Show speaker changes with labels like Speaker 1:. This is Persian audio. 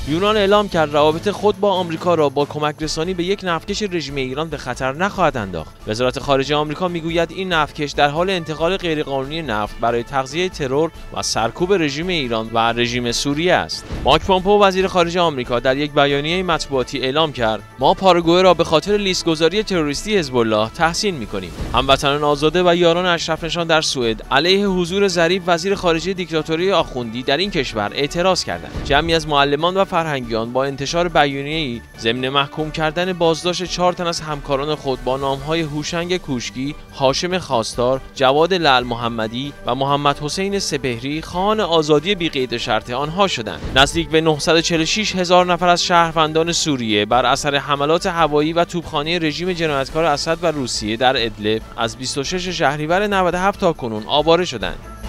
Speaker 1: یونان اعلام کرد روابط خود با آمریکا را با کمک رسانی به یک نفتکش رژیم ایران به خطر نخواهد انداخت. وزارت خارجه آمریکا میگوید این نفتکش در حال انتقال غیرقانونی نفت برای تغذیه ترور و سرکوب رژیم ایران و رژیم سوریه است. مایک پومپئو وزیر خارجه آمریکا در یک بیانیه مطبوعاتی اعلام کرد ما پاراگوئه را به خاطر لیست‌گذاری تروریستی حزب الله تحسین می‌کنیم. هموطنان آزاده و یاران اشرف نژاد در سوئد علیه حضور ظریف وزیر خارجه دیکتاتوری آخوندی در این کشور اعتراض کردند. جمعی از معلمان و فرهنگیان با انتشار بیانیه‌ای ضمن محکوم کردن بازداشت 4 تن از همکاران خود با نام‌های هوشنگ کوشکی، هاشم خواستار، جواد لعل محمدی و محمد حسین سپهری خواهان آزادی بی قید شرط آنها شدند. نزدیک به 946 هزار نفر از شهروندان سوریه بر اثر حملات هوایی و توپخانه رژیم جنایتکار اسد و روسیه در ادلب از 26 شهریور 97 تا کنون آواره شدند.